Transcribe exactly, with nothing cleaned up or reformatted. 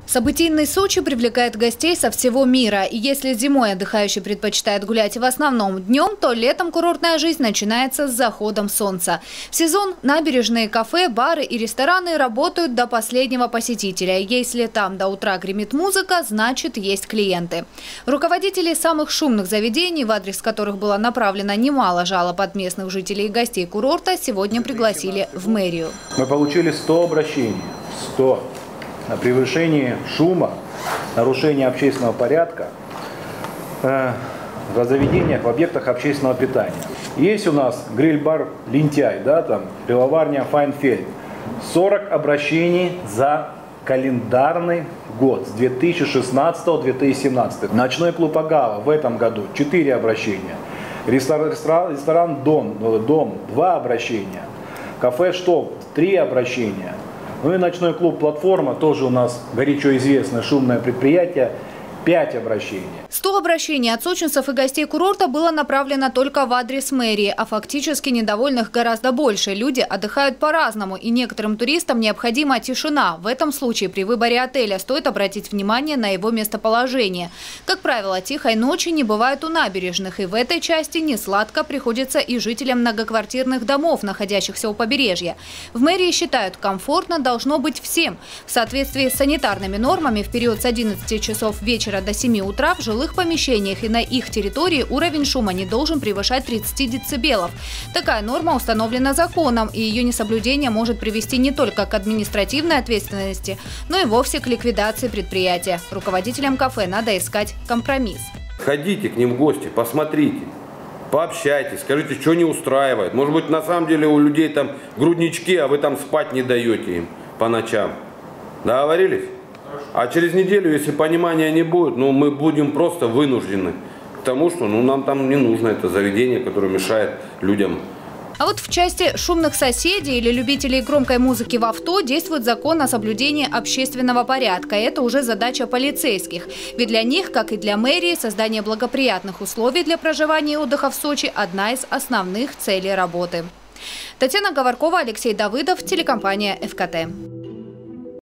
Событийный Сочи привлекает гостей со всего мира. И если зимой отдыхающий предпочитает гулять в основном днем, то летом курортная жизнь начинается с заходом солнца. В сезон набережные, кафе, бары и рестораны работают до последнего посетителя. Если там до утра гремит музыка, значит есть клиенты. Руководители самых шумных заведений, в адрес которых было направлено немало жалоб от местных жителей и гостей курорта, сегодня пригласили в мэрию. Мы получили сто обращений. сто. На превышение шума, нарушение общественного порядка э, в заведениях, в объектах общественного питания. Есть у нас гриль-бар «Лентяй», да, там, пивоварня «Файнфельд». сорок обращений за календарный год с две тысячи шестнадцатого по две тысячи семнадцатый. Ночной клуб «Агава» в этом году четыре обращения. Ресторан, ресторан «Дом», «Дом» два обращения. Кафе «Штоп» три обращения. Ну и ночной клуб «Платформа», тоже у нас горячо известное шумное предприятие, пять обращений. сто обращений от сочинцев и гостей курорта было направлено только в адрес мэрии, а фактически недовольных гораздо больше. Люди отдыхают по-разному, и некоторым туристам необходима тишина. В этом случае при выборе отеля стоит обратить внимание на его местоположение. Как правило, тихой ночи не бывает у набережных, и в этой части несладко приходится и жителям многоквартирных домов, находящихся у побережья. В мэрии считают, комфортно должно быть всем. В соответствии с санитарными нормами в период с одиннадцати часов вечера до семи утра в жилых помещениях и на их территории уровень шума не должен превышать тридцати децибелов. Такая норма установлена законом, и ее несоблюдение может привести не только к административной ответственности, но и вовсе к ликвидации предприятия. Руководителям кафе надо искать компромисс. Ходите к ним в гости, посмотрите, пообщайтесь, скажите, что не устраивает. Может быть, на самом деле у людей там груднички, а вы там спать не даете им по ночам. Договорились? А через неделю, если понимания не будет, ну, мы будем просто вынуждены к тому, что ну, нам там не нужно это заведение, которое мешает людям. А вот в части шумных соседей или любителей громкой музыки в авто действует закон о соблюдении общественного порядка. Это уже задача полицейских. Ведь для них, как и для мэрии, создание благоприятных условий для проживания и отдыха в Сочи – одна из основных целей работы. Татьяна Говоркова, Алексей Давыдов, телекомпания эф ка тэ.